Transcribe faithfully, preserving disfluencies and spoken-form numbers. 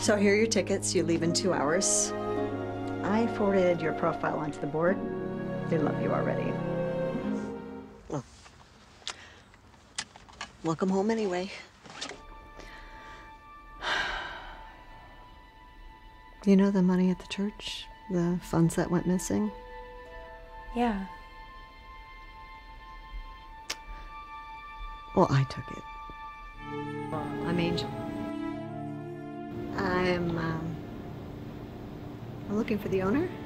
So here are your tickets. You leave in two hours. I forwarded your profile onto the board. They love you already. Well, welcome home anyway. You know the money at the church? The funds that went missing? Yeah. Well, I took it. I'm Angel. I'm, um, I'm looking for the owner.